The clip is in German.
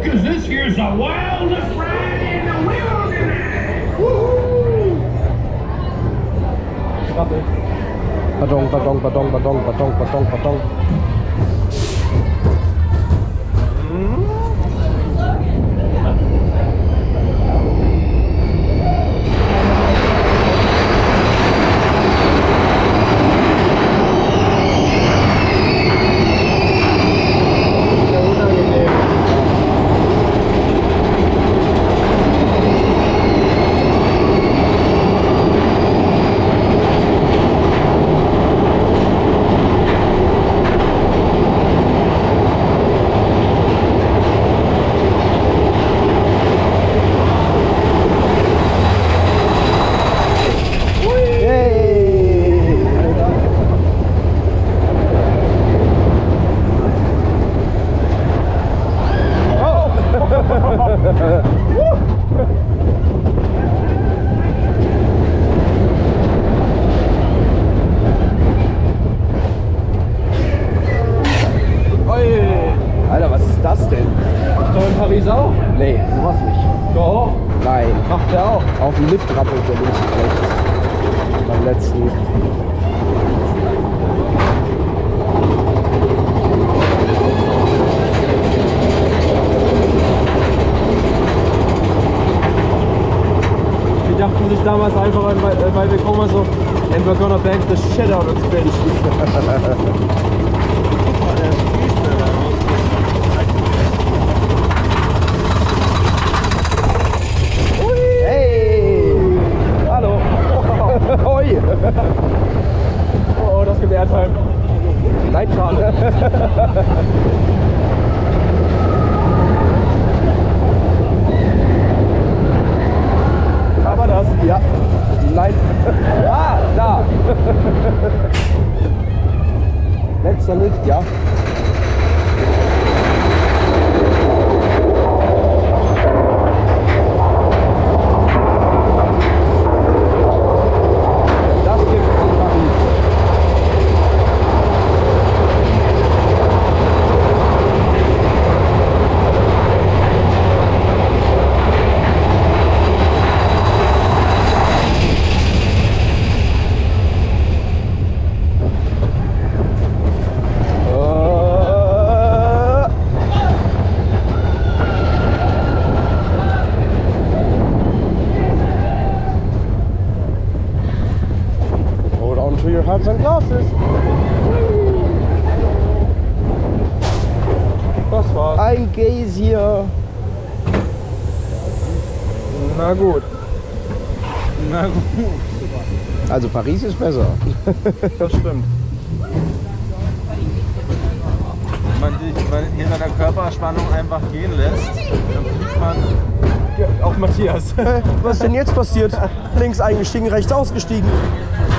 Because this here's the wildest ride in the wilderness. Woohoo! Pardon, pardon, pardon, pardon, pardon, pardon, pardon. Alter, was ist das denn? Doch in Paris auch? Nee, sowas nicht. Doch. Nein. Macht der auch. Auf dem Lift rappelt der links und rechts. Beim letzten. Die dachten sich damals einfach, weil wir kommen so, and we're gonna bank the shit out of Spanish. Hey! Hallo! Hoi! Oh, das gibt Airtime. Nein, schade. Aber das. Ja. Nein. Ah, da. Letzter Lift, ja. Das gibt es in Paris. Hold on to your hats and glasses. Das war's. Ein Geysir. Na gut. Na gut. Also Paris ist besser. Das stimmt. Wenn man sich hinter der Körperspannung einfach gehen lässt, dann fliegt man auf Matthias. Was ist denn jetzt passiert? Links eingestiegen, rechts ausgestiegen.